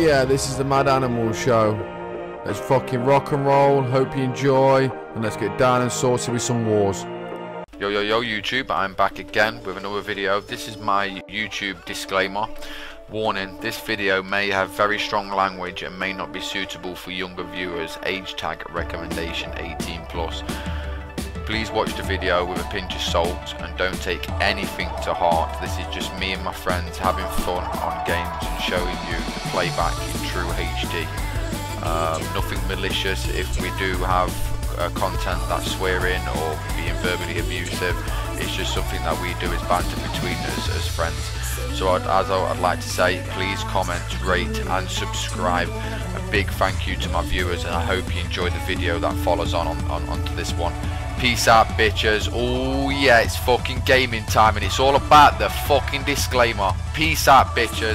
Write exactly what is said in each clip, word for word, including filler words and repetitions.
yeah, this is the Mad Animal Show. Let's fucking rock and roll, hope you enjoy, and let's get down and saucy with some wars. Yo yo yo YouTube, I'm back again with another video. This is my YouTube disclaimer. Warning, this video may have very strong language and may not be suitable for younger viewers. Age tag recommendation eighteen plus. Please watch the video with a pinch of salt and don't take anything to heart. This is just me and my friends having fun on games and showing you the playback in true H D. Um, nothing malicious. If we do have uh, content that's swearing or being verbally abusive, it's just something that we do as banter between us as friends. So I'd, as I'd like to say, please comment, rate and subscribe. A big thank you to my viewers, and I hope you enjoy the video that follows on, on, on onto this one. Peace out, bitches. Oh yeah, it's fucking gaming time and it's all about the fucking disclaimer. Peace out, bitches.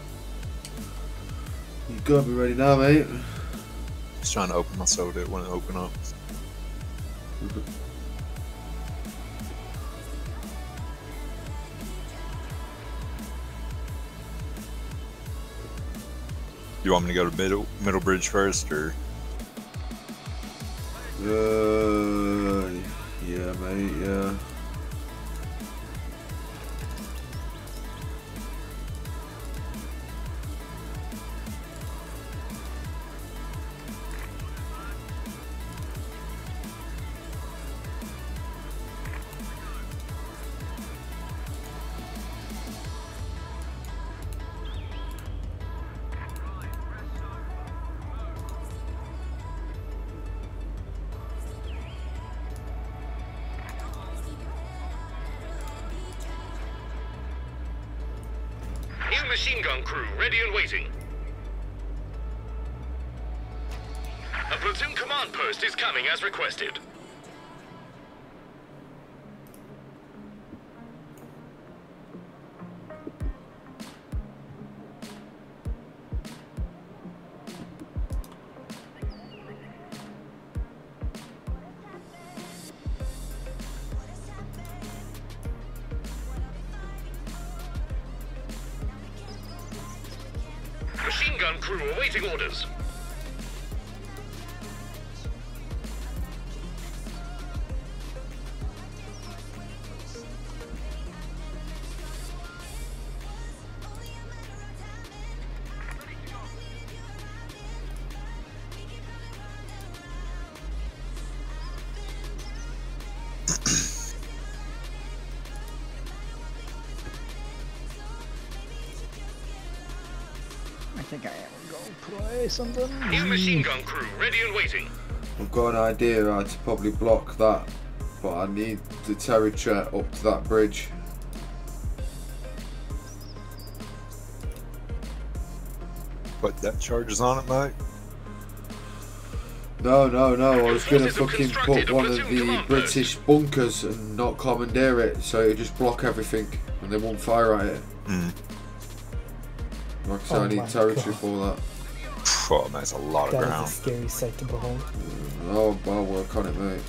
You gotta be ready now, mate. Just trying to open my soda, it wouldn't open up. You want me to go to middle middle bridge first, or? Uh, yeah, mate. Yeah. New machine gun crew ready and waiting. A platoon command post is coming as requested. Machine gun crew awaiting orders. I think I am going to play something. New machine gun crew ready and waiting. I've got an idea how to probably block that, but I need the territory up to that bridge. Put that charges on it, mate. No, no, no. I was gonna Forces have fucking constructed put a one of platoon the command British bunkers and not commandeer it, so it just block everything and they won't fire at it. Mm. Like I said, Oh I my need territory God. for that. Oh, that's a lot of That is a ground. scary sight to behold. Oh, I'll work on it, mate.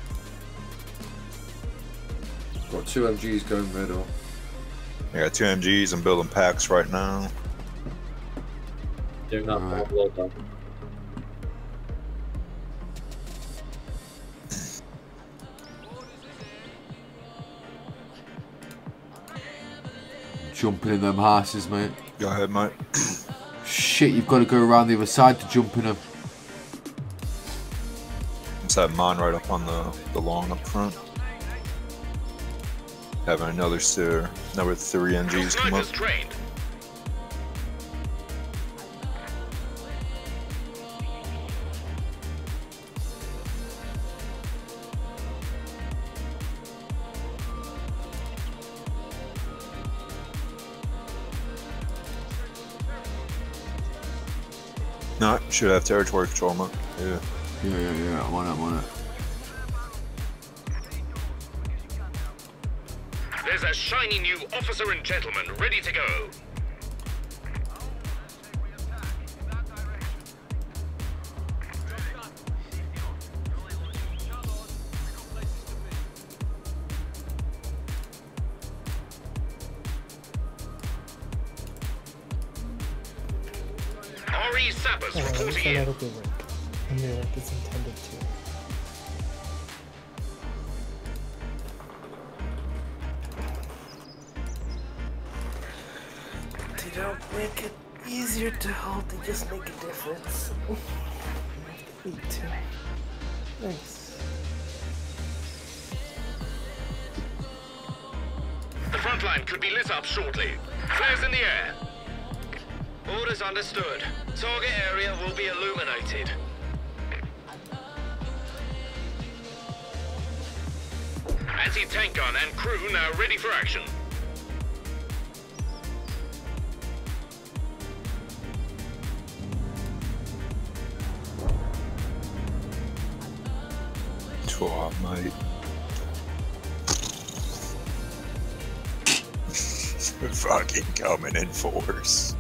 Got two M Gs going middle. I got two M Gs. I'm building packs right now. Do not Alright. upload them. Jumping in them horses, mate. Go ahead, mate. Shit, you've got to go around the other side to jump in them. I'm setting mine right up on the, the lawn up front. Having another stir, number three M Gs come up. Snipers trained. No, should have territory control, mate. Yeah. Yeah, yeah, yeah, I'm on it, I'm on it. There's a shiny new officer and gentleman ready to go. Three sappers Oh, reporting then in. it'll be work. And the work is intended to. They don't make it easier to hold, they just make a difference. Me too. Nice. The front line could be lit up shortly. Flares in the air. Orders understood. Target area will be illuminated. Anti-tank gun and crew now ready for action. Oh, mate. Fucking coming in force.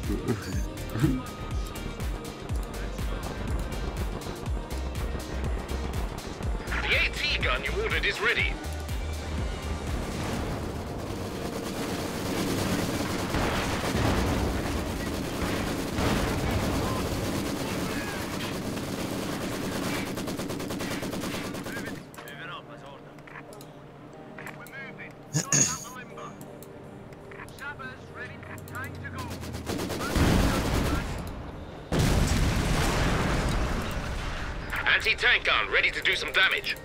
The AT gun you ordered is ready. Anti-tank gun ready to do some damage.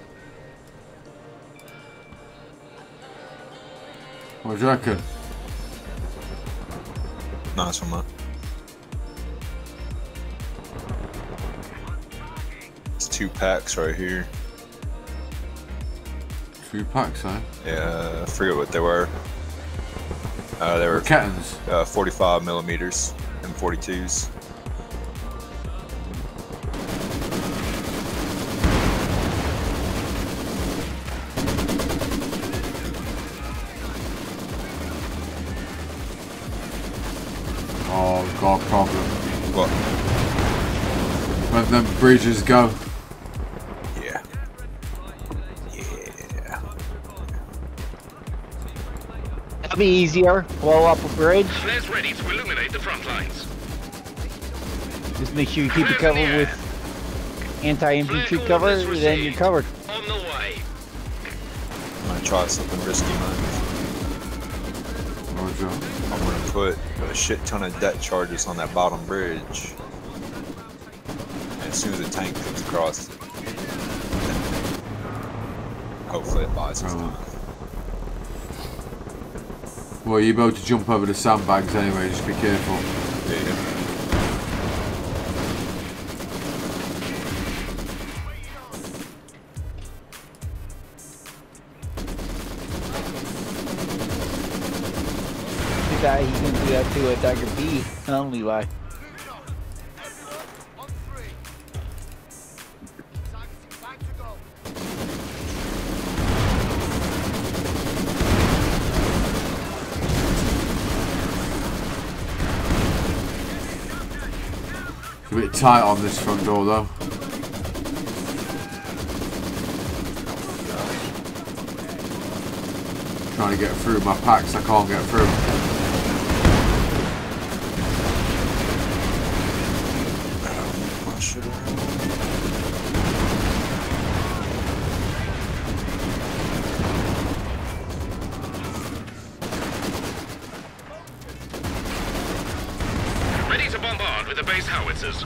What do you reckon? Nice one, man. It's two packs right here. Two packs, eh? Yeah, I forget what they were. Uh, they were Kettons. uh, forty-five millimeters and forty-twos. Oh, got a problem. What? Where them bridges go. Yeah. Yeah. That'll be easier. Blow up a bridge. Flares ready to illuminate the front lines. Just make sure you keep it covered with anti-infantry cover, then you're covered. On the way. I'm gonna try something risky, man. Roger. I'm gonna put a shit ton of deck charges on that bottom bridge. And as soon as the tank comes across, hopefully it buys us time. Well, you're about to jump over the sandbags anyway, just be careful. Yeah. Guy, he's gonna do that to a Dagger B, not Levi. It's a bit tight on this front door though. Trying to get through my packs, I can't get through. Ready to bombard with the base howitzers.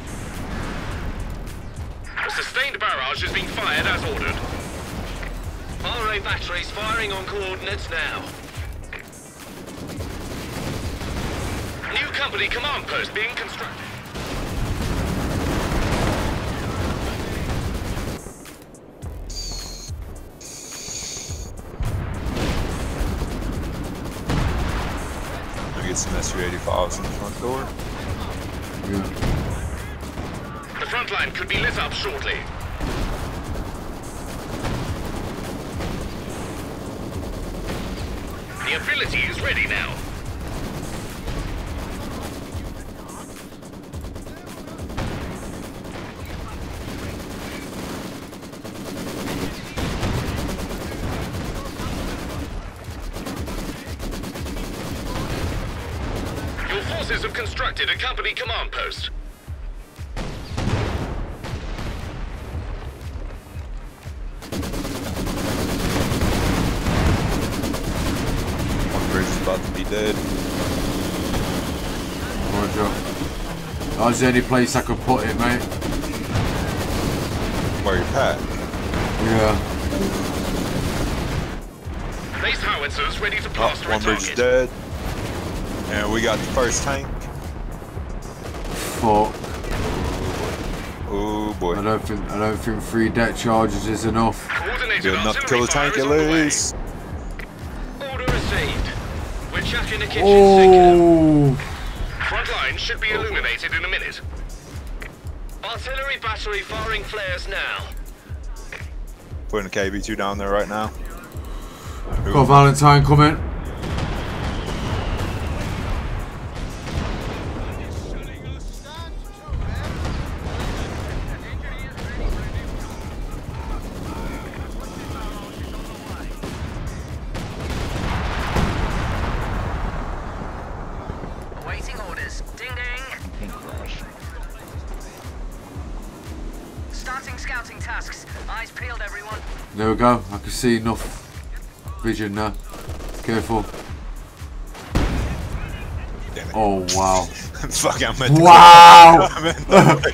A sustained barrage is being fired as ordered. R A batteries firing on coordinates now. New company command post being constructed. Get some S U eighty-fives in the front door. Yeah. The front line could be lit up shortly. The ability is ready now. Your forces have constructed a company command post. dead. Roger. That was the only place I could put it, mate. Where you at? Yeah. Base howitzers ready to Oh, plaster one a bridge is target. dead. And we got the first tank. Fuck. Oh boy. I don't think I don't think three deck charges is enough. Coordinated Good enough to kill artillery the tank fire at is on the way. least. Order received. We're checking the kitchen Oh. sinker. Front line should be illuminated in a minute. Artillery battery firing flares now. Putting a K B two down there right now. Got Valentine coming. Awaiting orders. Ding ding. Starting scouting tasks. Eyes peeled, everyone. There we go. I can see enough vision now. Careful. Damn it. Oh wow. Fuck, I meant to Wow. I meant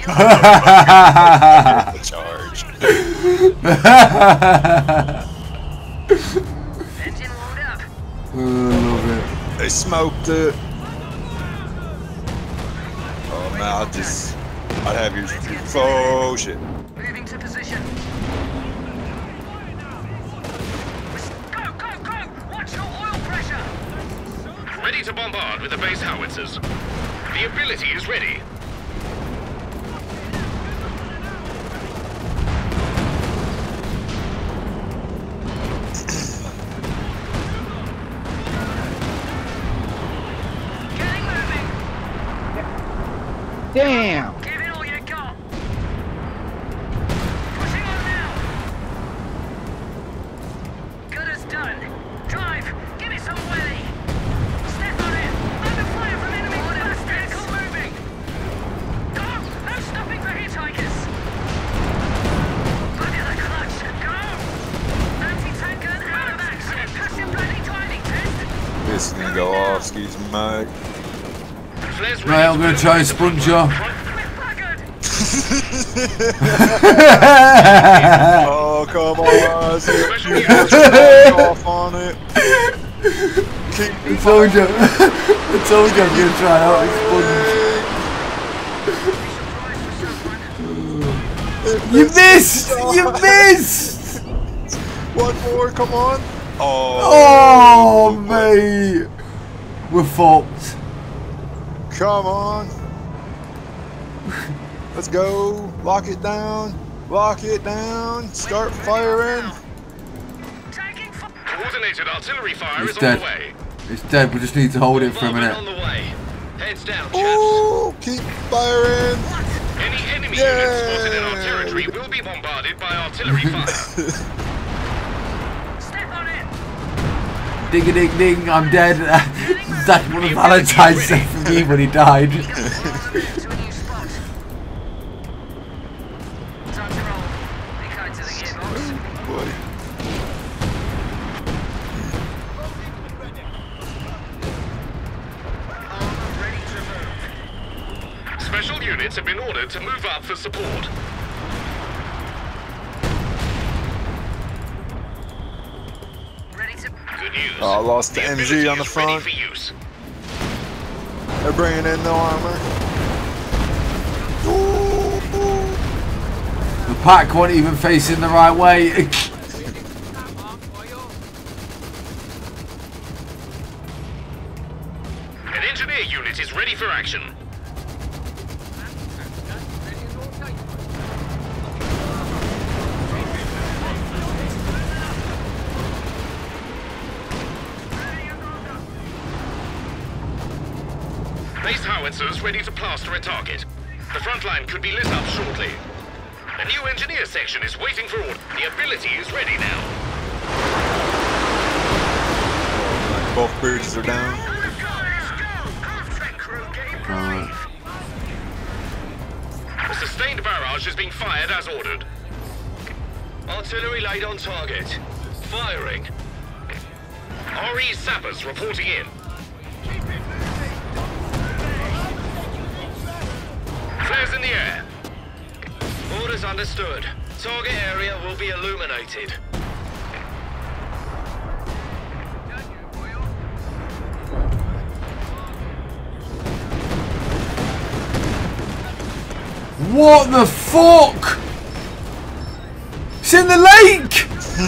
to charge. Engine warmed up. I love it. They smoked it. Oh man, I'll just I'd have you. Oh shit. Moving to position. Go, go, go! Watch your oil pressure! Ready to bombard with the base howitzers. The ability is ready. Getting moving! Damn! Give it all you got! Pushing on now! Good as done. Drive! Give it some way! Step on it! Under fire from enemy blast vehicle moving! Go! No stopping for hitchhikers! Look at the clutch! Go! Anti-tank gun out of action! Passive blending driving test! This is gonna go off. Excuse me, Mike. Flares Right, I'm gonna try and sponge you. We're buggered! Oh come on! Special Put units your back off on it. Keep I told you. I told you I'm gonna try out and sponge. You missed! You missed! One more, come on. Oh, Oh, mate! We're fucked. come on. Let's go. Lock it down. Lock it down. Start firing. Taking fire! Coordinated artillery fire It's is dead. on the way. It's dead, we just need to hold it for a Bombardment minute. on the way. Heads down, chaps. Ooh, keep firing. Any enemy Yay! units spotted in our territory will be bombarded by artillery fire. Step on it! Ding a ding ding, I'm dead. That's what the Valentine said for me when he died. To a new spot. Time to roll. Be kind to the gearbox. Boy. Armor ready to move. Special units have been ordered to move up for support. Ready to... Good news. Oh, I lost the M G ability on the is ready front. for use. They're bringing in the armor. Ooh, ooh. The pack weren't even facing the right way. An engineer unit is ready for action. Base howitzers ready to plaster a target. The front line could be lit up shortly. A new engineer section is waiting for order. The ability is ready now. Both bridges are down. Alright. A sustained barrage is being fired as ordered. Artillery laid on target. Firing. R E sappers reporting in. the air. Orders understood. Target area will be illuminated. What the fuck? It's in the lake!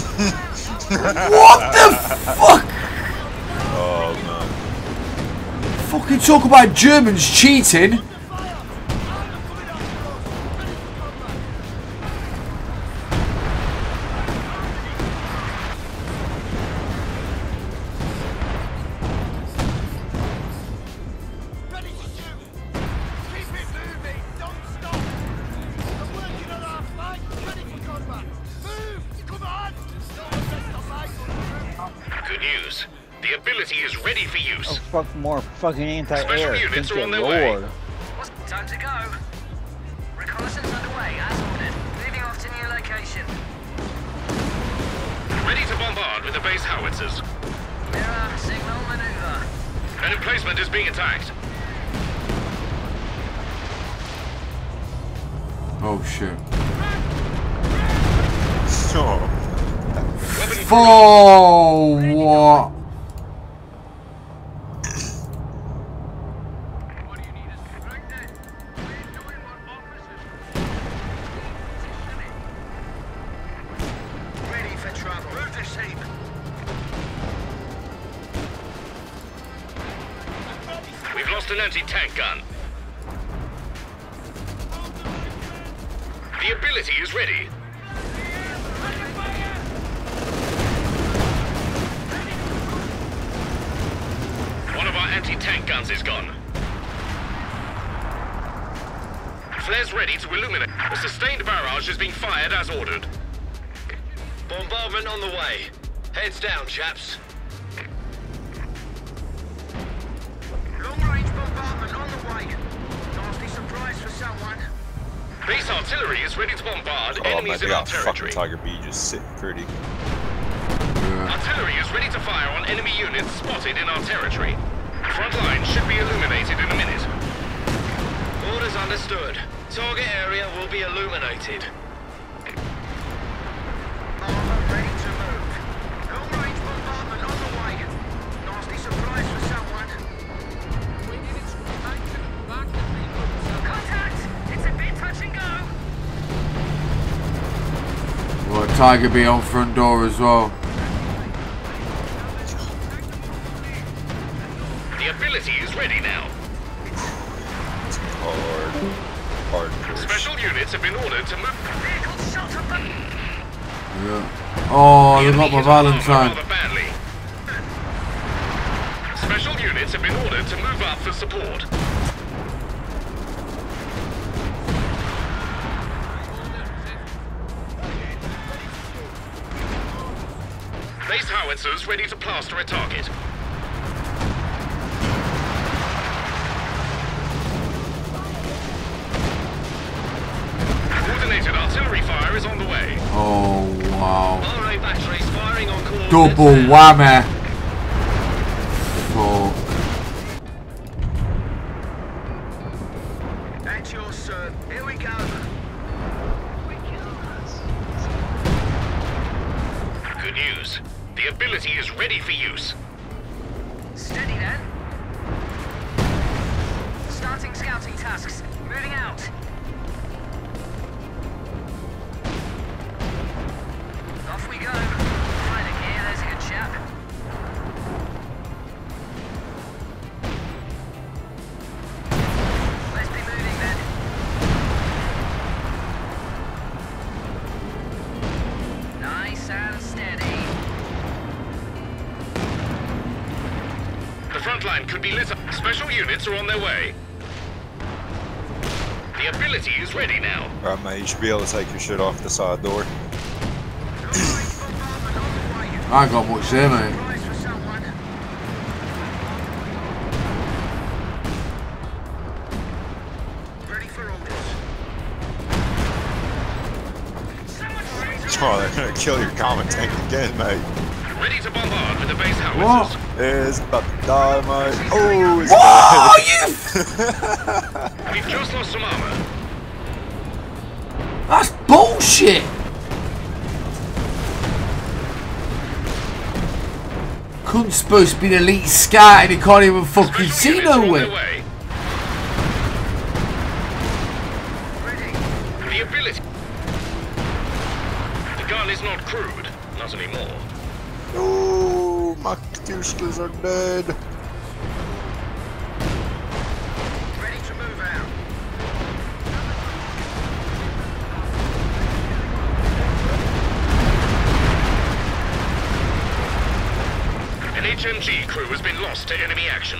What the fuck? Oh no. Fucking talk about Germans cheating. Good news. The ability is ready for use. Oh, fuck more fucking anti-air. Special units Thank are on you, their way. Lord. Time to go. Reconnaissance underway, as ordered. Moving off to new location. Ready to bombard with the base howitzers. Mirror, signal, maneuver. An emplacement is being attacked. Oh shit. Oh. Oh, what? Ready for travel. Move to shape. We've lost an anti-tank gun. The ability is ready. One of our anti-tank guns is gone. Flares ready to illuminate. A sustained barrage is being fired as ordered. Bombardment on the way. Heads down, chaps. Long-range bombardment on the way. Nasty surprise for someone. Base artillery is ready to bombard Oh man, enemies they in our got fucking territory. Tiger B just sitting pretty. Artillery is ready to fire on enemy units spotted in our territory. Front line should be illuminated in a minute. Orders understood. Target area will be illuminated. Armor ready to move. Long-range bombardment on the way. Nasty surprise for someone. Contact! It's a bit touch and go. Well, Tiger B on front door as well. The ability is ready now. Hard. Hard push. Special units have been ordered to move. Vehicle shot up. Yeah. Oh, they got my Valentine. Rather badly. Special units have been ordered to move up for support. Base howitzers ready to plaster a target. Coordinated artillery fire is on the way. Oh, wow. R A batteries firing on coordinates. Double whammy. Fuck. That's yours, sir. Here we go. Good news. The ability is ready for use. Steady then. Starting scouting tasks. Moving out. Off we go. Find a gear, there's a good chap. Let's be moving then. Nice and steady. The front line could be lit up. Special units are on their way. The ability is ready now. Alright mate, you should be able to take your shit off the side door. I ain't got much there, mate. Prize for someone. Ready for orders. Oh, they're gonna kill your common tank again, mate. Ready to bombard with the base howitzers. What? It's about to die, mate. Oh, it's Oh, you! We've just lost some armor. That's bullshit! Cunt's supposed to be an elite scout and he can't even fucking see nowhere. The ability. The gun is not crude, not anymore. Oh, my Katyushkas are dead. Ready to move out. An H M G crew has been lost to enemy action.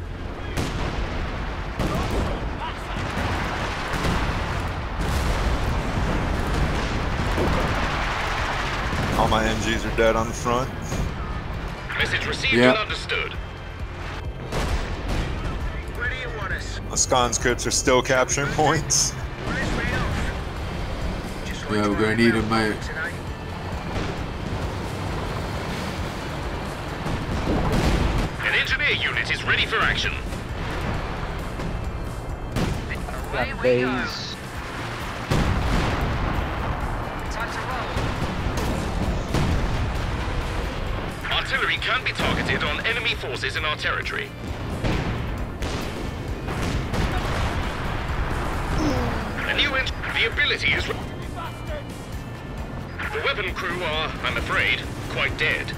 All my M Gs are dead on the front. Message received Yep. and understood. Where do you want us? My conscripts are still capturing points. Yeah, we're gonna need him, mate. An engineer unit is ready for action. Got bays. Artillery can be targeted on enemy forces in our territory. A new ent- the ability is. The weapon crew are, I'm afraid, quite dead.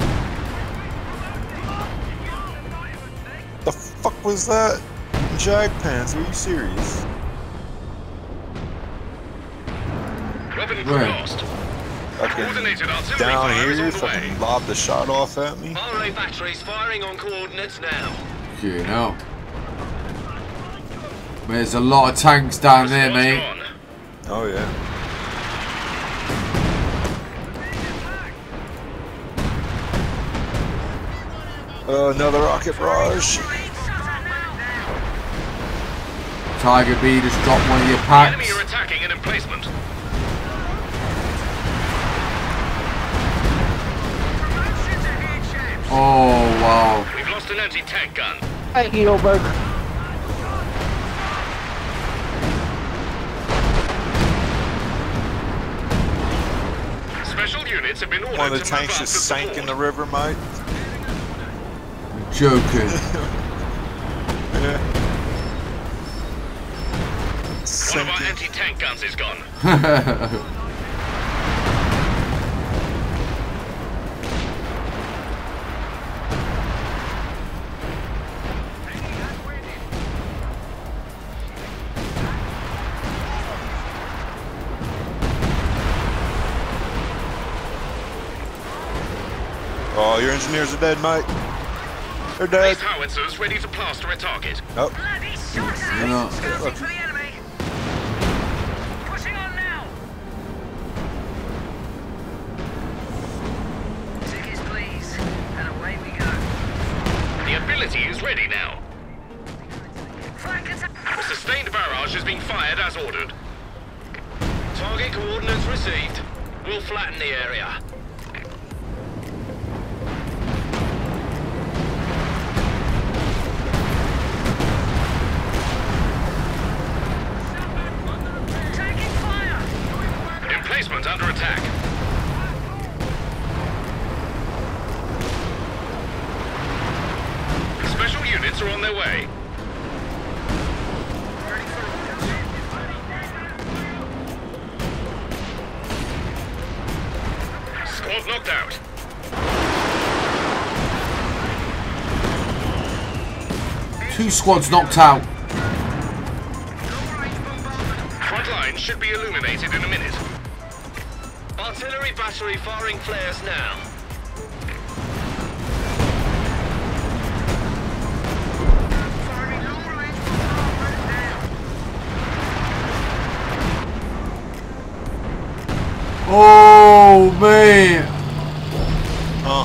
The fuck was that? Jag pants, are you serious? Weapon crew Where? lost. Fucking Coordinated artillery down fire is here, on the way. fucking lobbed the shot off at me. R A batteries firing on coordinates now. You know. There's a lot of tanks down The there, squad's mate. gone. Oh yeah. Oh, another rocket barrage. Tiger B just dropped one of your The packs. enemy are attacking an emplacement. Oh, wow. We've lost an anti-tank gun. Hey, Edelberg. Special units have been ordered One of the to move tanks up just to sank in support. the river, mate. Joking. Yeah. One of our Sinking. anti-tank guns is gone. Oh, your engineers are dead, mate. They're dead. These howitzers ready to plaster a target. Oh, Bloody shooters! You know. Scouting for the enemy! Pushing on now! Tickets, please. And away we go. The ability is ready now. Flank attack! A sustained barrage is being fired as ordered. Target coordinates received. We'll flatten the area. Taking fire! Emplacement under attack. Special units are on their way. Squad knocked out. Two squads knocked out. Front line should be illuminated in a minute. Artillery battery firing flares now. Oh, man. oh.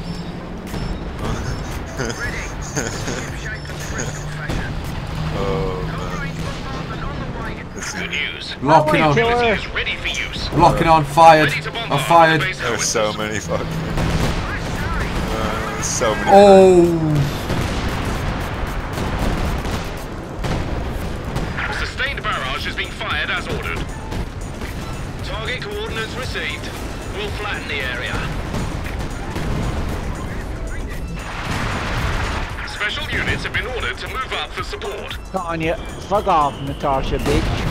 Oh, man. This Good is- news. Locking on. Ability is ready for use. Locking on. Fired. Ready to I bombard fired. the base There's so howitzers. many fucking. Uh, so many. Oh. Sustained barrage is being fired as ordered. Target coordinates received. We'll flatten the area. Special units have been ordered to move up for support. Tanya, fuck off, Natasha, bitch.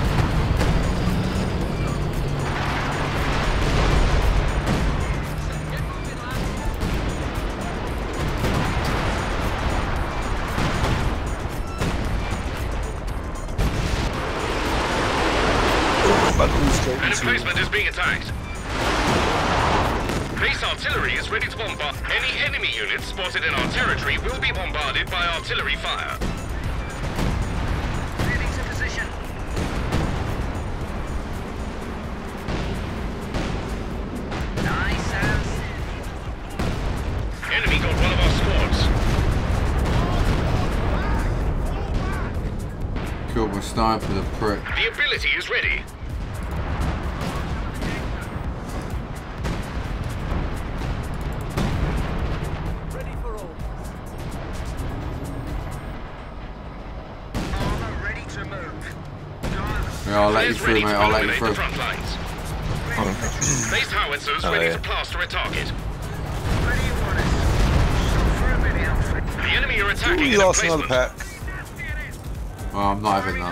An emplacement is being attacked. Base artillery is ready to bombard. Any enemy units spotted in our territory will be bombarded by artillery fire. Moving to position. Nice, Sam. Enemy got one of our squads. Killed my sniper, the prick. The ability is ready. Yeah, I'll let you through, mate. I'll let you through. Base howitzers Oh, ready yeah. to plaster a target. The enemy are attacking. Ooh, you an lost another emplacement. pack. Oh, I'm not having that.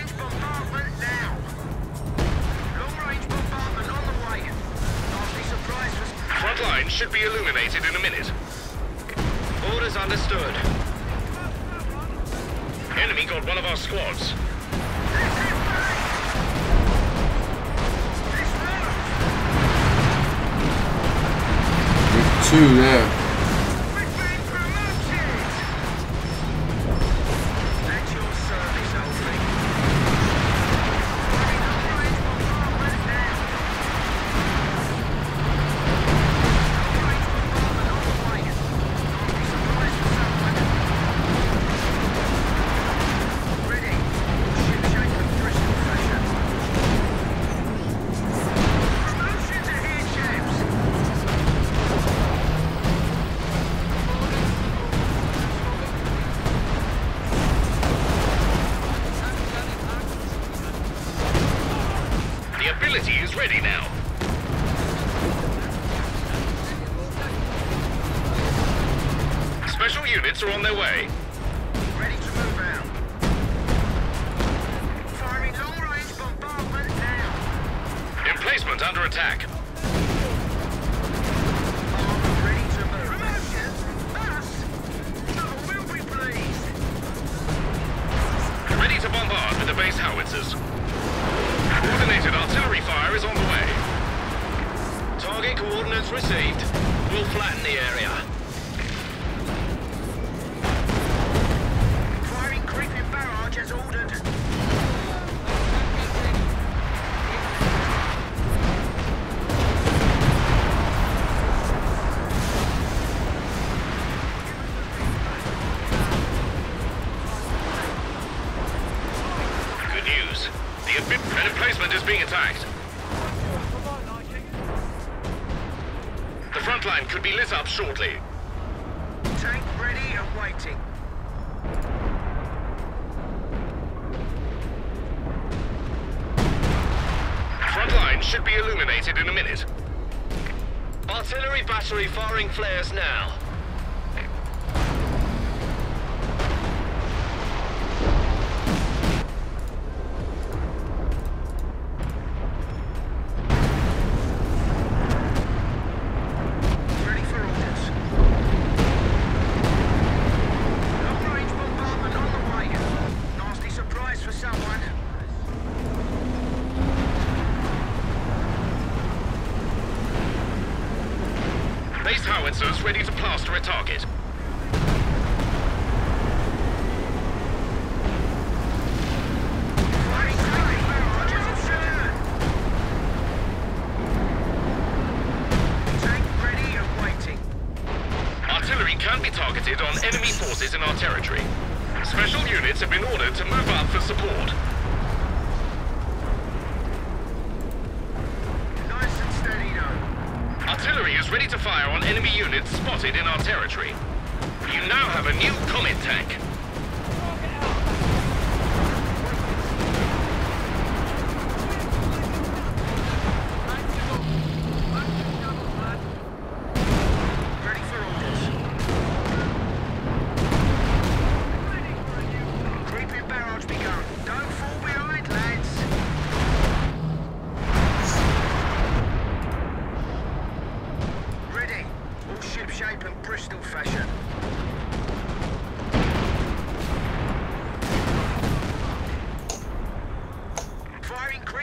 Front line should be illuminated in a minute. Orders understood. Enemy got one of our squads. There's two there. The ability is ready now. Special units are on their way. Ready to move out. Firing long-range bombardment now. Emplacement under attack. Armor ready to move. Promotion? Us? No, we'll be pleased. Ready to bombard with the base howitzers. Coordinated artillery fire is on the way. Target coordinates received. We'll flatten the area. Firing creeping barrage as ordered. Good news. The ebi- an emplacement is being attacked. The front line could be lit up shortly. Tank ready and waiting. Front line should be illuminated in a minute. Artillery battery firing flares now. Ready for orders. Long-range bombardment on the way. Nasty surprise for someone. Base howitzers ready to plaster a target. Firing creeping barrage as ordered. Tank ready and waiting. Artillery can be targeted on enemy forces in our territory. Special units have been ordered to move up for support. Nice and steady though. Artillery is ready to fire on enemy units spotted in our territory. You now have a new Comet tank.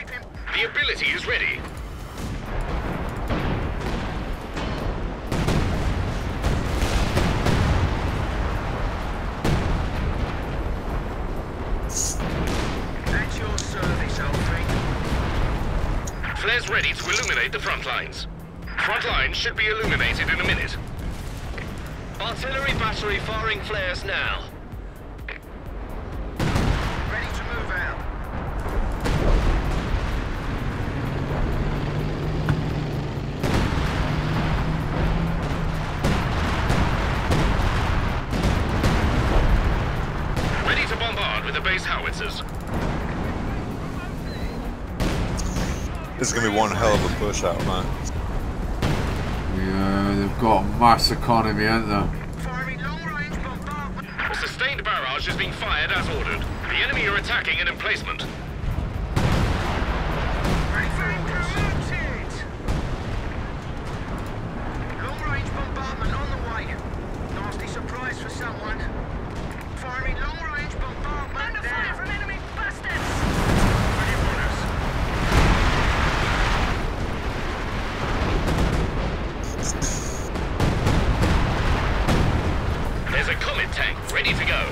The ability is ready. At your service, Alfie. Flares ready to illuminate the front lines. Front lines should be illuminated in a minute. Artillery battery firing flares now. Ready to move out. Ready to bombard with the base howitzers. This is gonna be one hell of a push out, man. Yeah, they've got a mass economy, haven't they? Firing long-range bombardment. A sustained barrage is being fired as ordered. The enemy are attacking an emplacement. Ready for orders. Long-range bombardment on the way. Nasty surprise for someone. Firing long-range bombardment. Under fire from enemy bastards. Ready orders. There's a Comet tank ready to go.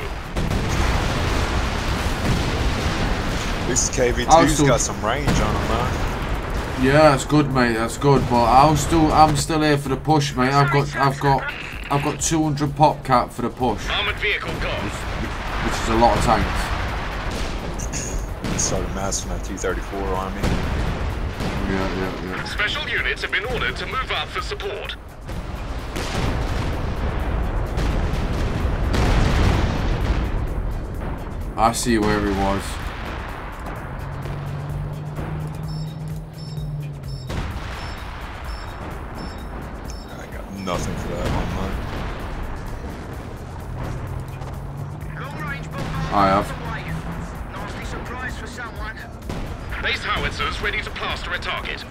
This K V I'll two's still- got some range on him, man. Yeah, that's good, mate. That's good. But I'll still, I'm still here for the push, mate. I've got, I've got, I've got two hundred pop cap for the push, Armored vehicle gone. which is a lot of tanks. Started massing that T thirty-four on me. Yeah, yeah, yeah. Special units have been ordered to move up for support. I see where he was. I got nothing for that one, man. Long-range bombardment I have. on the way. Nasty surprise for someone. Base howitzers ready to plaster a target.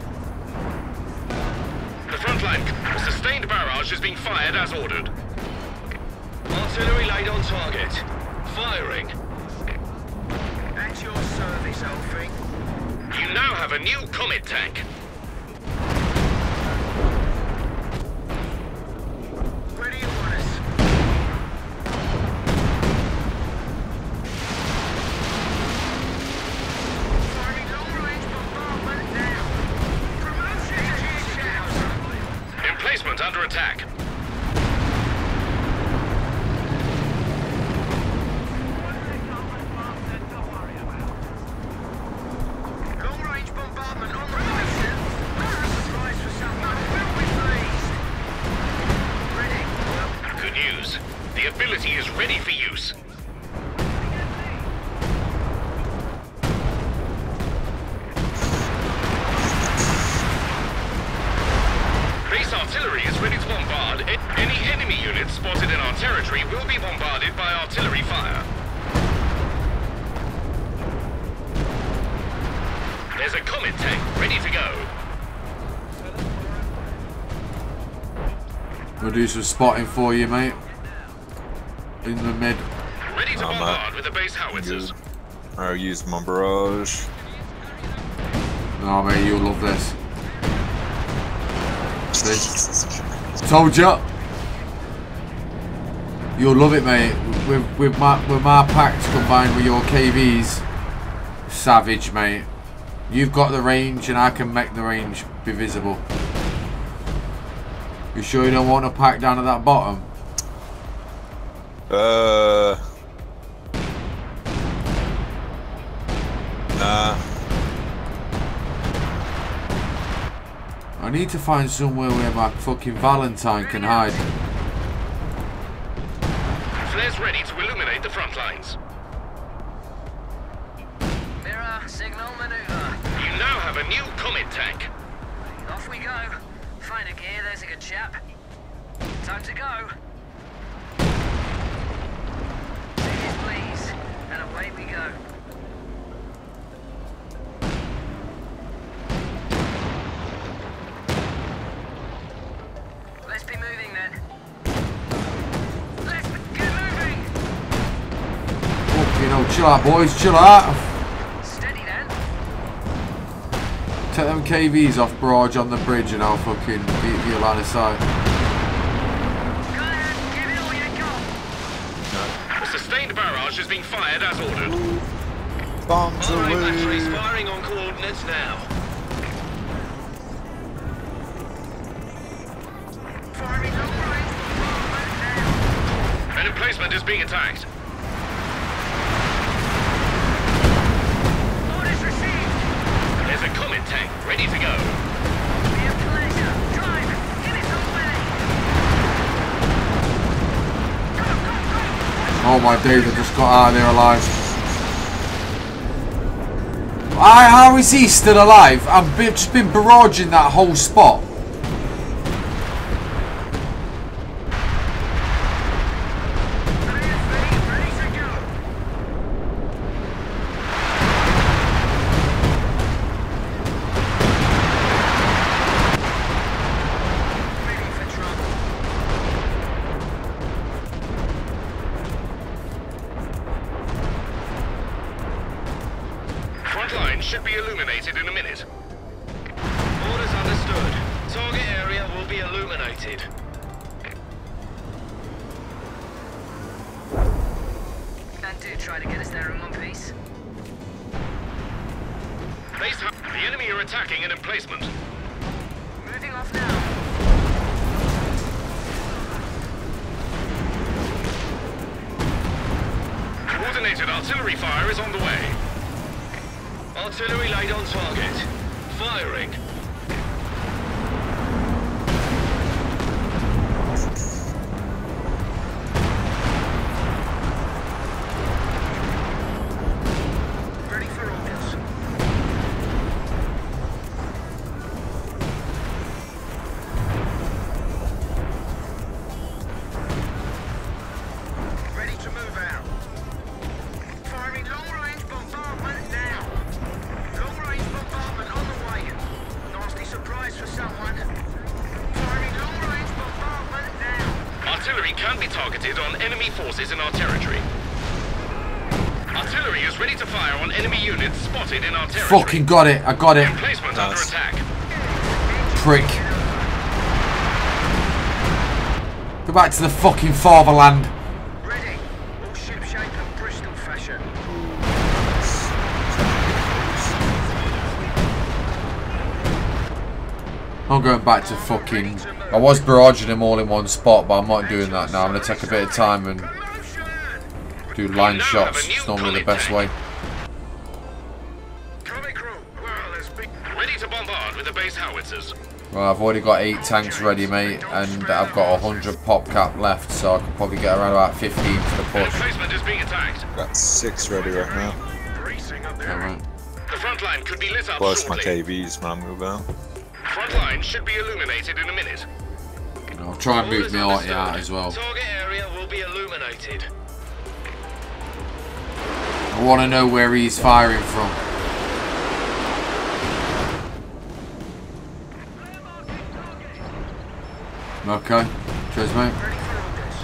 The front line. A sustained barrage is being fired as ordered. Artillery laid on target. Firing. At your service, Alfie. You now have a new Comet tank. Ready orders. Firing long-range bombardment now. Promotion to shout. Emplacement under attack. Long-range bombardment on the way. Surprise for someone. Will be pleased. Ready. Good news. The ability is ready for use. Base artillery is ready to bombard. A- Any enemy units spotted in our territory will be bombarded by artillery fire. There's a Comet tank ready to go. We'll do some spotting for you, mate. In the mid. Ready to Oh, man. bombard with the base howitzers. Good. I'll use my barrage. No, mate, you'll love this. See? Told ya. You'll love it, mate. With with my with my packs combined with your K Vs, savage, mate. You've got the range, and I can make the range be visible. You sure you don't want a pack down at that bottom? Uh. Nah. I need to find somewhere where my fucking Valentine can hide. Flares ready to illuminate the front lines. Mirror, signal, maneuver. You now have a new Comet tank. Off we go. Find a gear, there's a good chap. Time to go. Please, please. And away we go. Let's be moving then. Let's get moving. Fucking hell, chill out, boys, chill out. Steady then. Take them K Vs off barrage on the bridge and I'll fucking beat your line of sight. The sustained barrage is being fired as ordered. Bombs All right, away. batteries firing on coordinates now. An emplacement is being attacked. Orders received. There's a Comet tank ready to go. Be a pleasure. Drive. Give it some way. Go, go, go. Oh my days, I just got out of there alive. I, how is he still alive? I've been, just been barraging that whole spot. Frontline should be illuminated in a minute. Orders understood. Target area will be illuminated. And do try to get us there in one piece. Base hub. The enemy are attacking an emplacement. Moving off now. Coordinated artillery fire is on the way. Artillery laid on target. Firing. Ready for orders. Ready to move out. Firing long-range bombardment now. Long-range bombardment on the way. Nasty surprise for someone. Firing long-range bombardment now. Artillery can be targeted on enemy forces in our territory. Artillery is ready to fire on enemy units spotted in our territory. Fucking got it, I got it. Emplacement under Nice. attack. Prick. Go back to the fucking fatherland. Ready. All ship shape and Bristol fashion. I'm going back to fucking... I was barraging them all in one spot, but I'm not doing that now. I'm going to take a bit of time and do line shots. It's normally the best way. Comic crew. Well, there's big. Ready to bombard with the base howitzers. Well, I've already got eight tanks ready, mate, and I've got a hundred pop cap left, so I could probably get around about fifteen to the push. Emplacement is being attacked. Got six ready right now. Bracing up there. Alright. The front line could be lit up Plus my shortly. K Vs when I move out. Front line should be illuminated in a minute. I'll try and move Orders me arty understood. out as well. Target area will be illuminated. I want to know where he's firing from. Okay, cheers, mate. Ready for orders.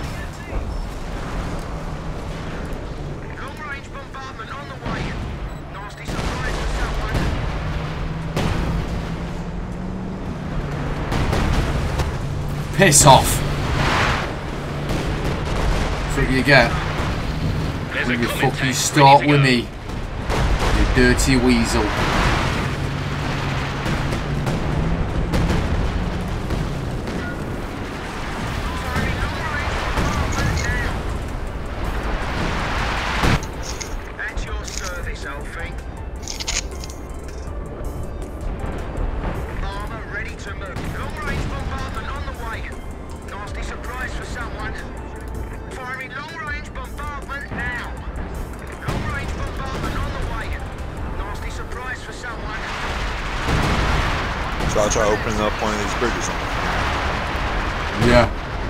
Long-range bombardment on the way. Nasty surprise for someone. Piss off. That's what you get There's when a you Comet fucking tank start ready to with go. me, you dirty weasel. Firing long-range bombardment now. At your service, Alfie. Armor ready to move. Long-range bombardment on the way. Nasty surprise for someone. Firing long-range bombardment now. Long-range bombardment on the way. Nasty surprise for someone. So I'll try opening up one of these bridges on them. Yeah.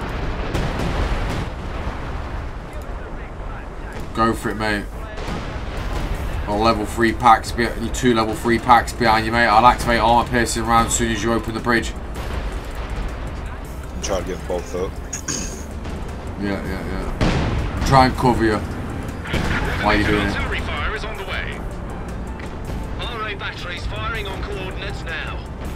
Go for it, mate. Got level three packs, be two level three packs behind you, mate. I'll activate armor piercing round as soon as you open the bridge. And try to get them both up. Yeah, yeah, yeah. Try and cover you. Why are you doing it? Artillery fire is on the way. All right, batteries firing on coordinates now.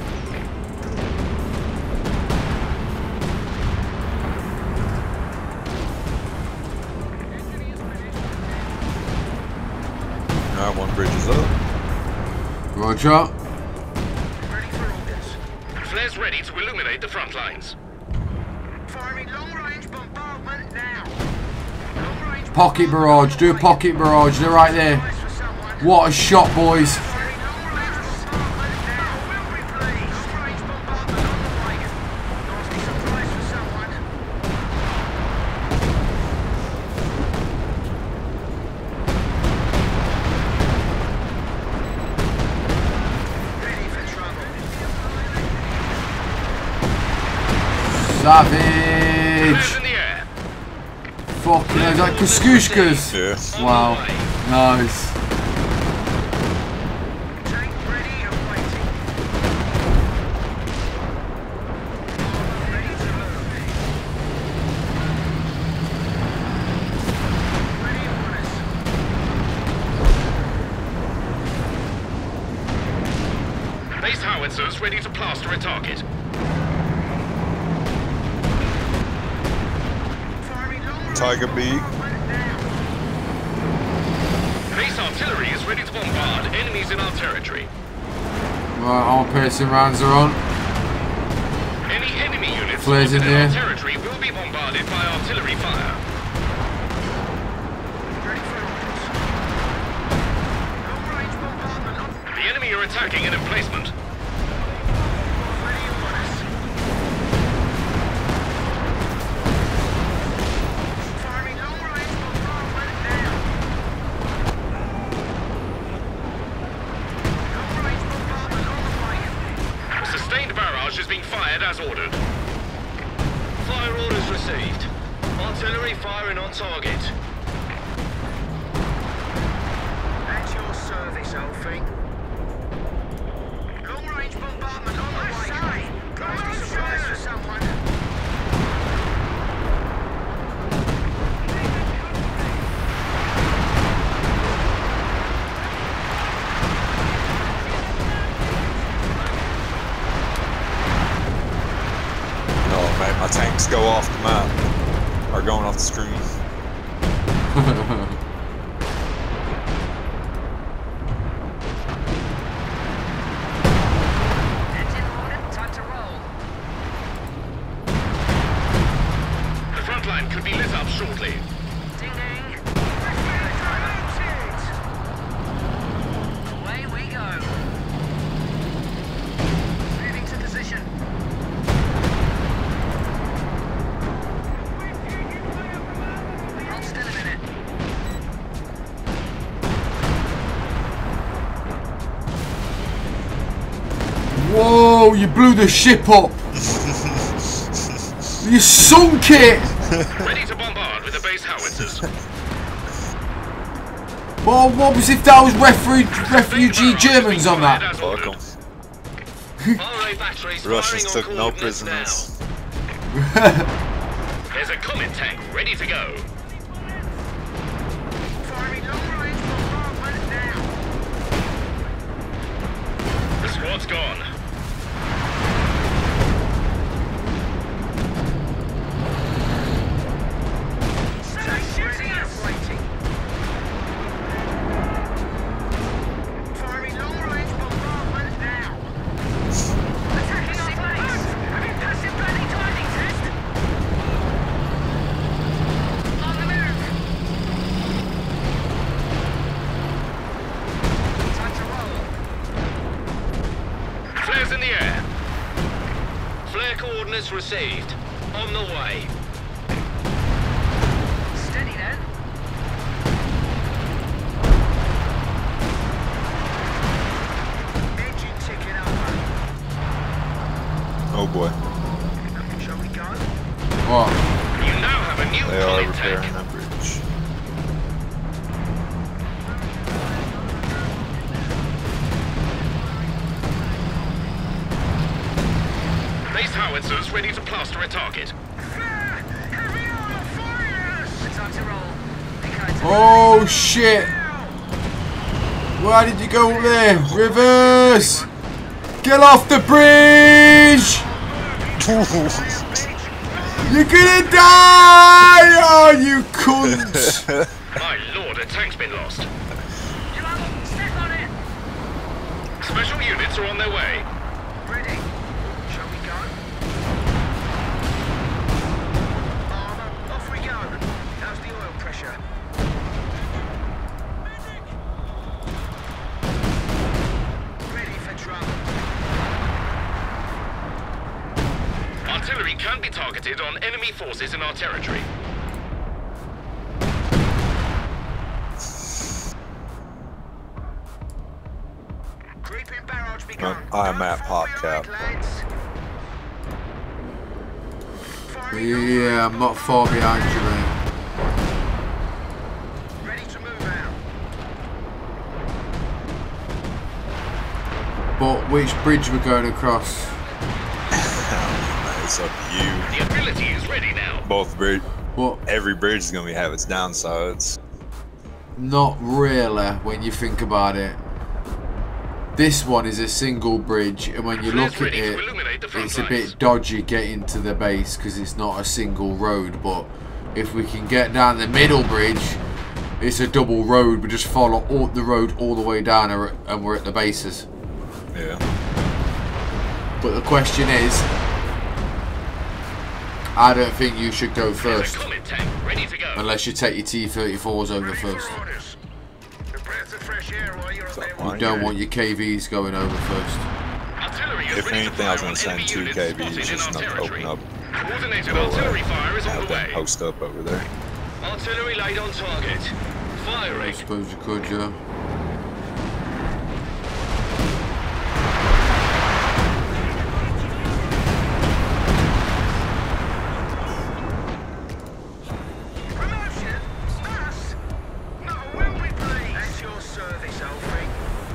Alright, one bridge is up. Roger. Ready for orders. Flares ready to illuminate the front lines. Firing long-range bombardment now. Long-range Pocket barrage. Do a pocket barrage. They're right there. bombardment for someone. What a shot, boys. Firing long-range bombardment now. Will we please? Long-range bombardment on the way. Nasty surprise for someone. Ready for trouble. Savage. Flares in the air. Fucking hell, like Kaskushkas. Yeah. Wow. Nice. Tank ready and waiting. Ready to move. Ready orders. Base howitzers ready to plaster a target. Firing long-range Tiger Beak. bombardment now. Base artillery is ready to bombard enemies in our territory. Right, armor piercing rounds are on. Any enemy units Flares in spotted in our there. territory will be bombarded by artillery fire. Ready for orders. Long-range bombardment on. The enemy are attacking an emplacement. Ready orders. Firing long-range bombardment now. Long-range bombardment on the way. Sustained barrage is being fired as ordered. Fire orders received. Artillery firing on target. At your service, old thing. Long-range bombardment on the way. Nasty surprise for someone. No, man, my tanks go off the map. Are going off the screen. Engine loaded, time to roll. The front line could be lit up shortly. Ding ding. Away we go. Moving to position. Hold still a minute. Whoa, you blew the ship up. You sunk it. Ready to bombard with the base howitzers. Well, what was if that was refu refugee Germans on that? Fuck 'em. R A batteries Russians firing took on no coordinates prisoners. now. There's a Comet tank ready to go. Firing long-range bombardment now. The squad's gone. Tank ready and waiting. Firing long-range bombardment now. Attacking our base. Having passive planning timing test. On the move. Time to roll. Flares in the air. Flare coordinates received. On the way. Steady then. Engine ticking over. Oh boy. Shall we go? What? You now have a new They are Comet repairing tank. that bridge. Base howitzers ready to plaster a target. Heavy armor fires! Time to roll. Oh shit. Why did you go up there? Reverse! Get off the bridge! You're gonna die! Oh, you cunt! My lord, a tank's been lost. Step on it. Special units are on their way. Ready. Shall we go? Armour, off we go. How's the oil pressure? Ready for trouble. Artillery can be targeted on enemy forces in our territory. Creeping barrage begun. I am at PopCap. Yeah, I'm not far behind you, mate. Ready to move out. But which bridge we're going across? It's up to you. The ability is ready now. Both bridge. What? Every bridge is gonna be, have its downsides. Not really, when you think about it. This one is a single bridge, and when you look at it, it's a bit dodgy getting to the base because it's not a single road. But if we can get down the middle bridge, it's a double road. We just follow all the road all the way down, and we're at the bases. Yeah. But the question is, I don't think you should go first, Ready to go. unless you take your T thirty-fours over first. You don't want your K Vs going over first. If anything, I was going to send two K Vs just enough to open up. Coordinated artillery fire is on Have the them way. post up over there. Artillery laid on target. I Firing. suppose you could, yeah. Promotion? Us? No, will we please? At your service, Alfie.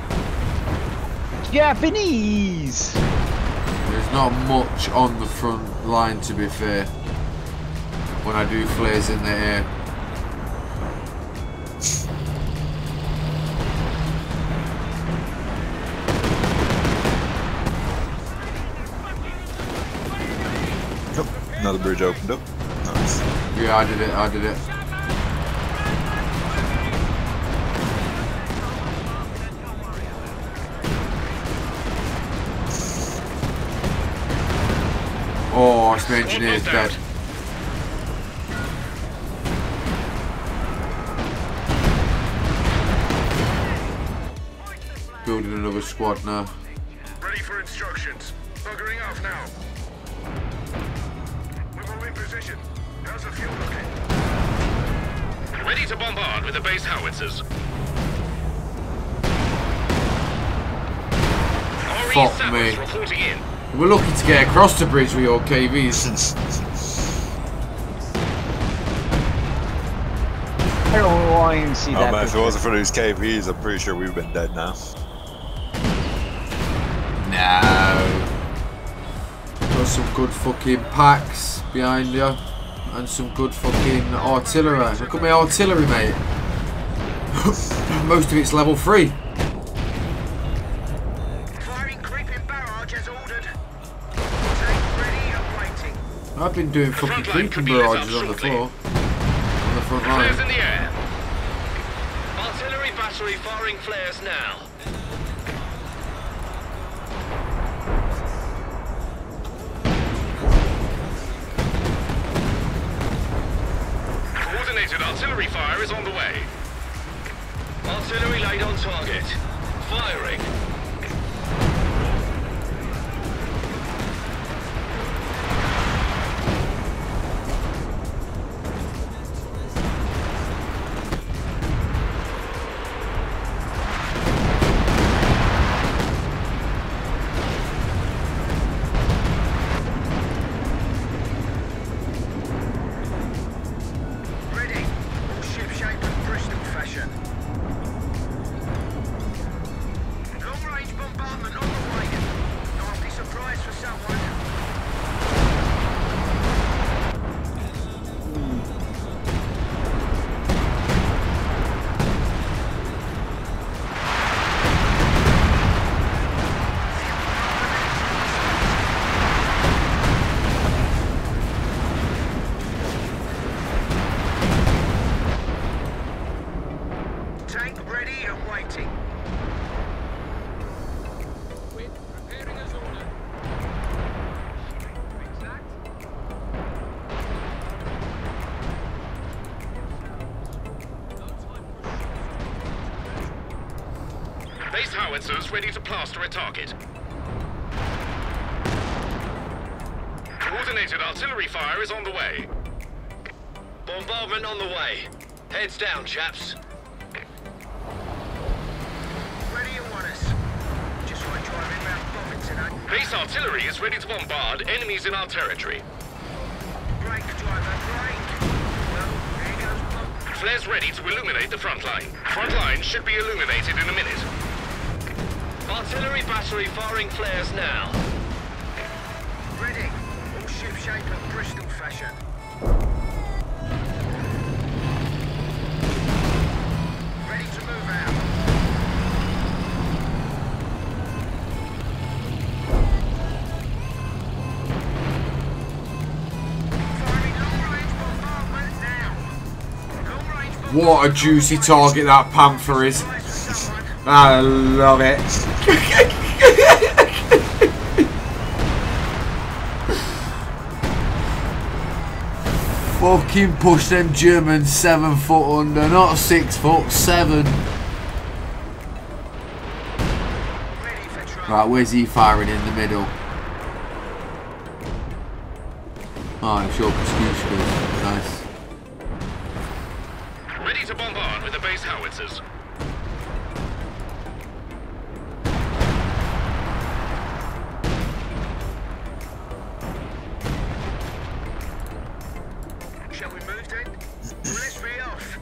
Japanese! There's not much on the front line, to be fair, when I do flares in the air. Yep. Another bridge opened up. Nice. Yeah, I did it, I did it. Oh, it's the engineer's dead. Building another squad now. Ready for instructions. Buggering off now. We will in position. How's the fuel looking? Ready to bombard with the base howitzers. Fuck me. Reporting in. We're lucky to get across the bridge with your K Vs. I don't know why I even see Oh that. man, if it picture. wasn't for these K Vs, I'm pretty sure we've been dead now. No. Got some good fucking packs behind you. And some good fucking artillery. Look at my artillery, mate. Most of it's level three. Firing creeping barrage as ordered. Tank ready and waiting. I've been doing fucking creeping barrages on the floor. On the front Flares in line. the air. Artillery battery firing flares now. Coordinated artillery fire is on the way. Artillery laid on target. Firing. Ready. All ship shape and Bristol fashion. Long Base howitzers ready to plaster a target. Coordinated artillery fire is on the way. Bombardment on the way. Heads down, chaps. Where do you want us? Just want to drive inbound bombing tonight. Base artillery is ready to bombard enemies in our territory. Break, driver, break. Well, there goes bomb. Flares ready to illuminate the front line. Front line should be illuminated in a minute. Artillery battery firing flares now. Ready. All ship shape and Bristol fashion. Ready to move out. Firing long-range bombardment now. Long-range bombardment. What a juicy target that Panther is. I love it. Fucking push them Germans seven foot under, not six foot, seven. Right, where's he firing in the middle? Oh, I'm sure Piscushka. Nice. Ready to bombard with the base howitzers. Shall we move then? Well, let's be off.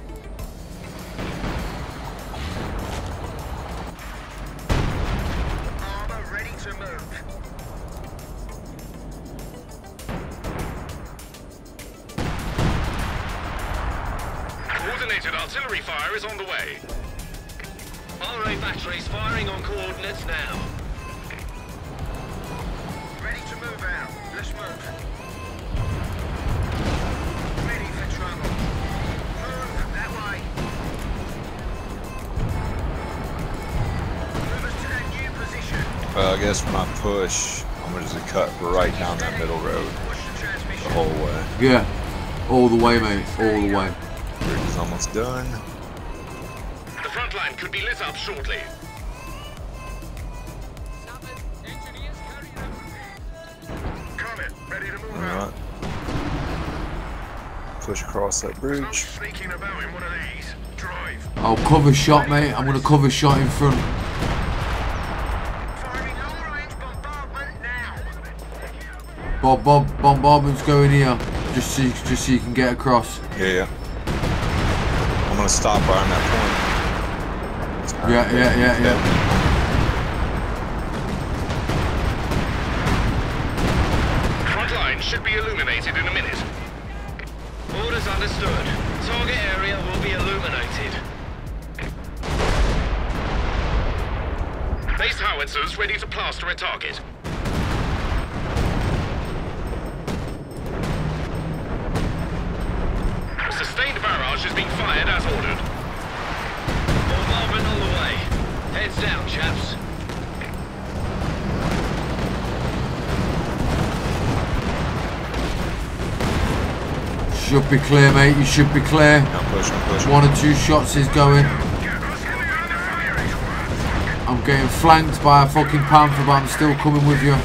Armor ready to move. Coordinated artillery fire is on the way. R A batteries firing on coordinates now. Ready to move out. Let's move. Ready for trouble. Move that way. Move us to that new position. Well, I guess when I push, I'm gonna just cut right down that middle road Push the transmission. the whole way. Yeah, all the way, mate, all the way. Bridge is almost done. The front line could be lit up shortly. Comment. Ready to move All right. Push across that bridge. Sneaking about in one of these. Drive. I'll cover shot, mate. I'm gonna cover shot in front. Firing long-range bombardment now. Bob, Bob, bombardment's going here, just so, you, just so you can get across. Yeah, yeah. I'm gonna stop right on that point. Yeah, yeah, yeah, yeah. Front line should be illuminated in a minute. Orders understood. Target area will be illuminated. Base howitzers ready to plaster a target. A sustained barrage is being fired as ordered. Bombardment on the way. Heads down, chaps. Should be clear, mate. You should be clear. I'm pushing, I'm pushing. One or two shots is going. I'm getting flanked by a fucking Panther, but I'm still coming with you.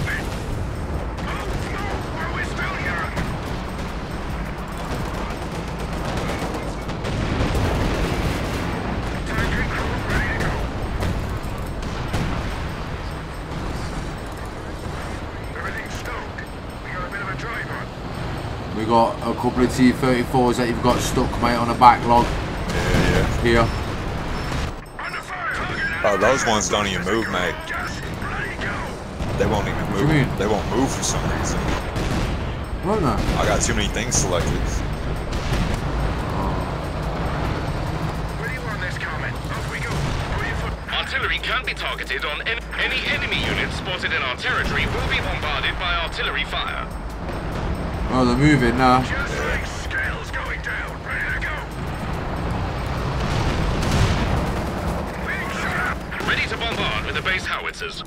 We got a couple of T thirty-fours that you've got stuck, mate, on a backlog. Yeah, yeah. Here. Oh, those ones don't even move, mate. They won't even What do you move. mean? They won't move for some reason. Right now. I got too many things selected. Where do you want this comment? Off we go. Pull your foot. Artillery can be targeted on en any enemy units spotted in our territory will be bombarded by artillery fire. Oh, they're moving now. Just like scales going down. Ready to go. Big shot. Ready to bombard with the base howitzers.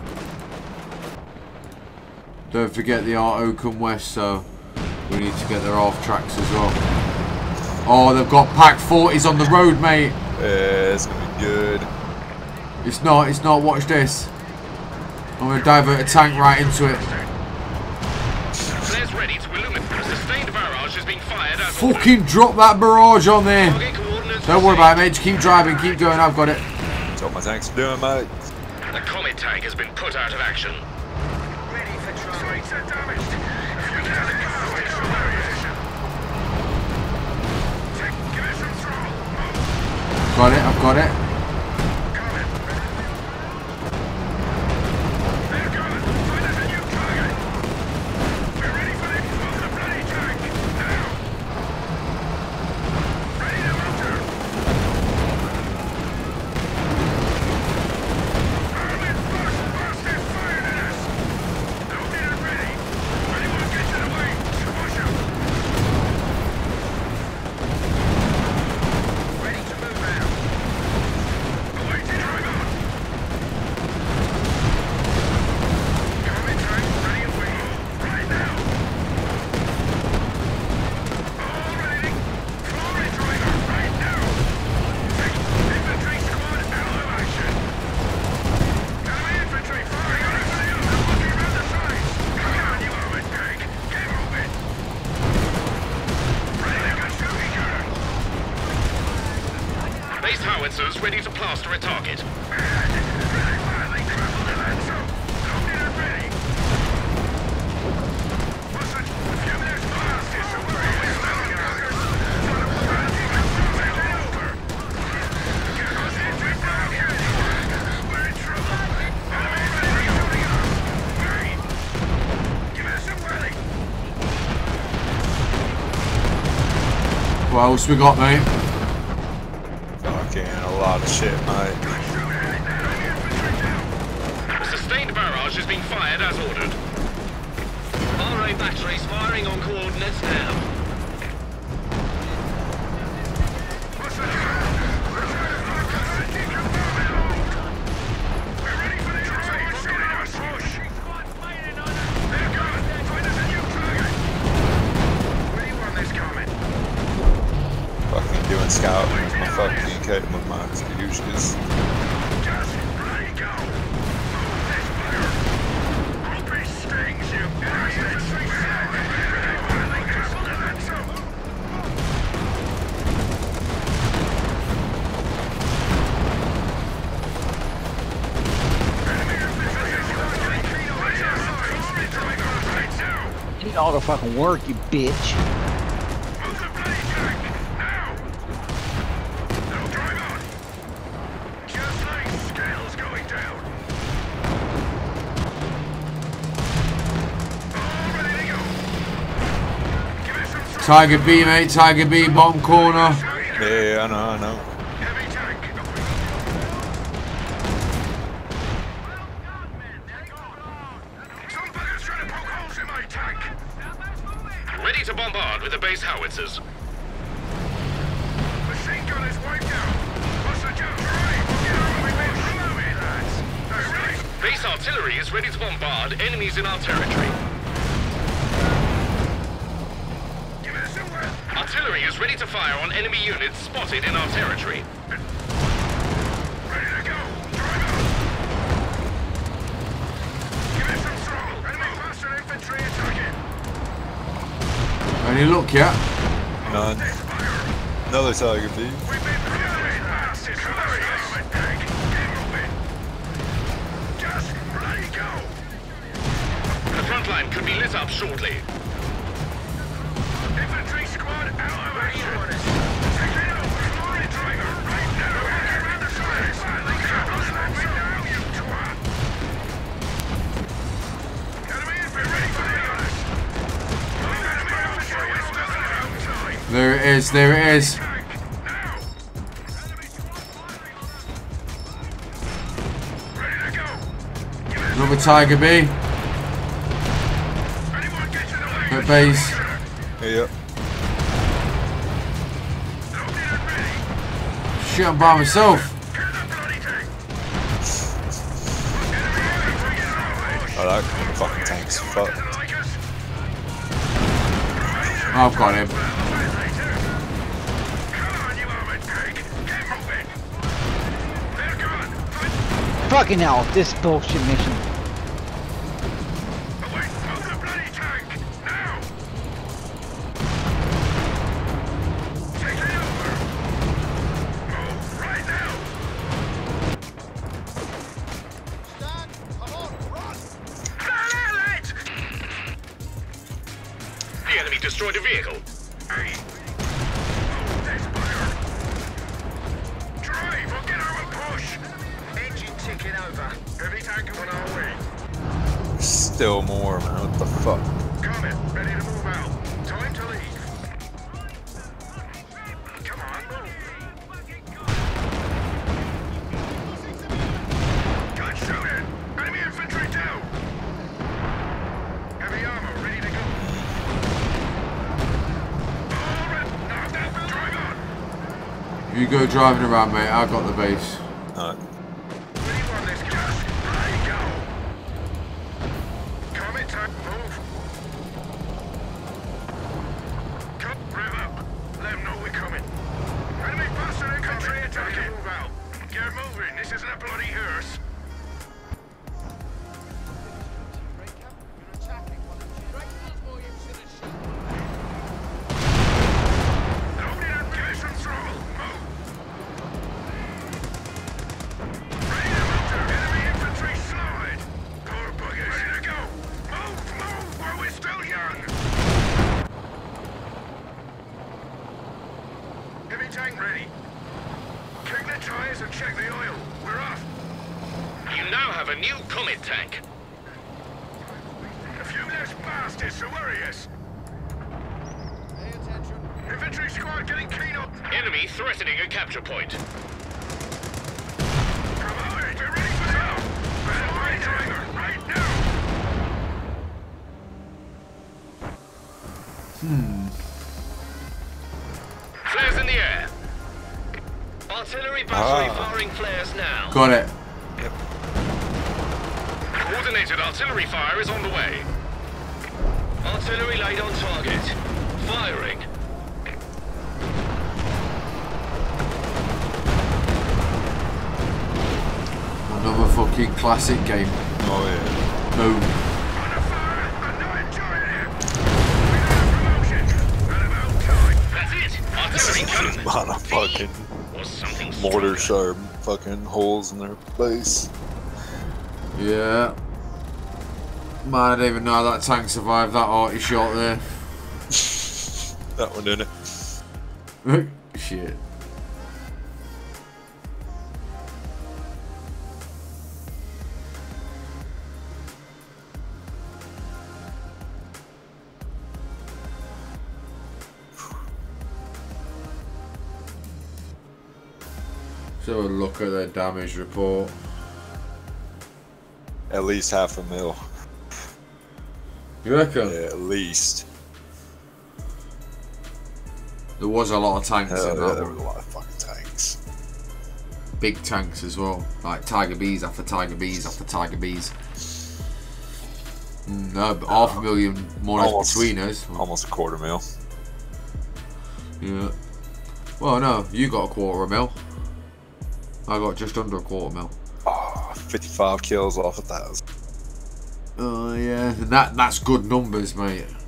Don't forget the Arto come west, so we need to get their half tracks as well. Oh, they've got pack forties on the road, mate. Yeah, it's gonna be good. It's not, it's not. Watch this. I'm going to divert a tank right into it. Flares ready to illuminate. Sustained barrage is being fired as Fucking drop that barrage on there. Don't worry about it, mate. Just keep driving, keep going. I've got it. That's what my tank's doing, mate. The Comet tank has been put out of action. Ready for trial. Damaged. Got it, I've got it. Howitzers ready to plaster a target. What else we got, mate? Fucking a lot of shit, mate. Sustained barrage is being fired as ordered. R A batteries firing on coordinates now. Scouting with my fucking kit with my executions. You need all the fucking work, you bitch. Tiger B, mate. Tiger B, bottom corner. Yeah, I know, I know. Ready to bombard with the base howitzers. Machine gun is wiped out. What's the job? Base artillery is ready to bombard enemies in our territory. Artillery is ready to fire on enemy units spotted in our territory. Ready to go. Drive out. Give it some throttle. Enemy cluster infantry attacking. Any luck yet? None. Another Tiger B. We've been fast. It's hilarious. Just ready to go. The front line could be lit up shortly. Infantry squad out of action. Take it over. Lorry driver, right now. Get around the side. Slow it down, you twat. Enemy infantry ready for the others. Enemy infantry is nothing outside. There it is, there it is. Now. Ready to go. Another Tiger B. Anyone get to the At base. Yep. Shit, I'm by myself. I like the fucking tank's fucked. I've got him. Fucking hell, this bullshit mission. Away from the bloody tank! Now! Take it over! Move right now! Stand! Come on, run! There, lads! The enemy destroyed a vehicle. Hey! Move this fire! Drive or get out and push! Engine ticking over. Heavy tank on our way. Still more, man. What the fuck? Comet, ready to move out. Time to leave. Come on, move. Good shooting. Enemy infantry down. Heavy armor ready to go. All right, now that drive on. You go driving around, mate. I've got the base. Alright. Where do you want this gas? There you go. Comet tank, move. Come, rev up. Let them know we're coming. Enemy faster infantry attacking. Move out. Get moving. This isn't a bloody hearse. Loading up gas and throttle. Move. Ready to motor. Enemy infantry slide. Poor buggers. Ready to go. Move, move, while we're still young. Heavy tank ready. Kick the tires and check the oil. We're off. You now have a new Comet tank. A few less bastards to worry us. Pay attention. Infantry squad getting keen up. Enemy threatening a capture point. Come on, get ready for now. Right, tiger, right now. Hmm. Flares in the air. Artillery battery Ah. firing flares now. Got it. Coordinated artillery fire is on the way. Artillery laid on target. Firing. Another fucking classic game. Oh yeah. Boom. Under fire! I'm not enjoying it! We got a promotion! At about time! That's it! Artillery coming! A lot of fucking Or something mortar stronger. sharp fucking holes in their base. Yeah. Man, I didn't even know that tank survived that arty shot there. That one didn't it? Shit. So a look at their damage report. At least half a mil. You reckon? Yeah, at least. There was a lot of tanks Hell in yeah, that there one. was a lot of fucking tanks. Big tanks as well. Like Tiger Bees after Tiger Bees after Tiger Bees. Mm, No, but half a million more or less Almost- between us. Almost a quarter mil. Yeah. Well, no, you got a quarter of a mil. I got just under a quarter mil. Oh, fifty-five kills off a thousand. Oh yeah, and that that's good numbers, mate.